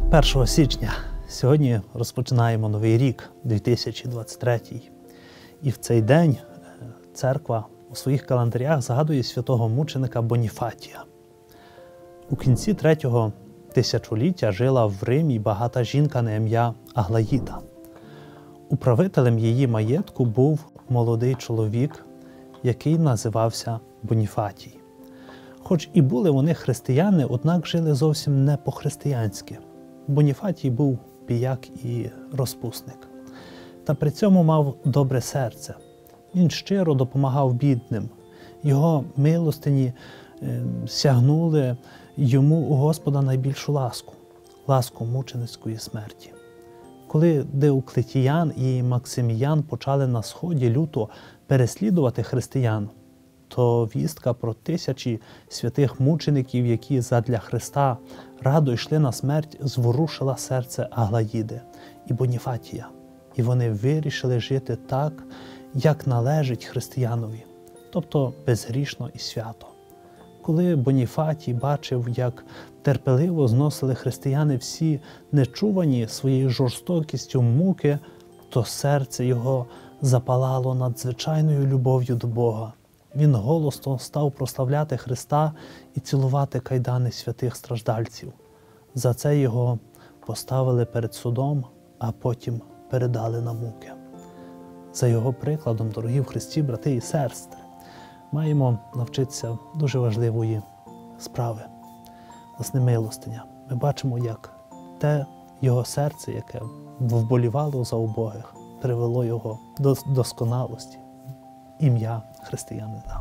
1 січня. Сьогодні розпочинаємо новий рік, 2023. І в цей день церква у своїх календарях згадує святого мученика Боніфатія. У кінці 3-го тисячоліття жила в Римі багата жінка на ім'я Аглаїда. Управителем її маєтку був молодий чоловік, який називався Боніфатій. Хоч і були вони християни, однак жили зовсім не по-християнськи. Боніфатій був піяк і розпусник. Та при цьому мав добре серце. Він щиро допомагав бідним. Його милостині сягнули йому у Господа найбільшу ласку – ласку мученицької смерті. Коли Диоклетіян і Максиміян почали на Сході люто переслідувати християн, то вістка про тисячі святих мучеників, які задля Христа радо йшли на смерть, зворушила серце Аглаїди і Боніфатія. І вони вирішили жити так, як належить християнові, тобто безгрішно і свято. Коли Боніфатій бачив, як терпеливо зносили християни всі нечувані своєю жорстокістю муки, то серце його запалало надзвичайною любов'ю до Бога. Він голосно став прославляти Христа і цілувати кайдани святих страждальців. За це його поставили перед судом, а потім передали на муки. За його прикладом, дорогі в Христі брати і сестри, маємо навчитися дуже важливої справи – власне милостиня. Ми бачимо, як те його серце, яке вболівало за убогих, привело його до досконалості. Ім'я християнина.